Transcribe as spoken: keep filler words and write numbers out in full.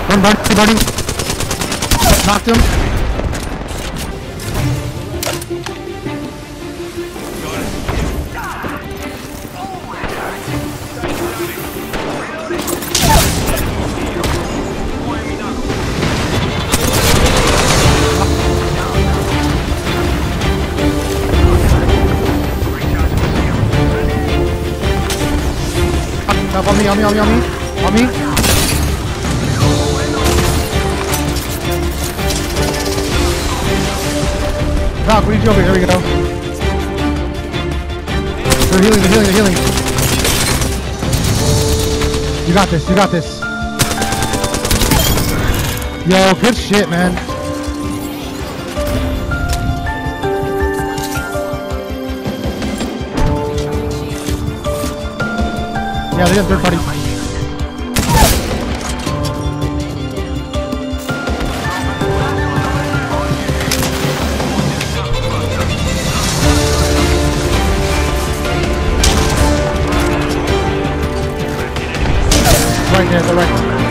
One body, body. Knocked him. Up on me, on me, on me, on me, on me. Valk, what did you over here? There we go. They're healing, they're healing, they're healing. You got this, you got this. Yo, good shit, man. Yeah, they have third party. Right there, they're right.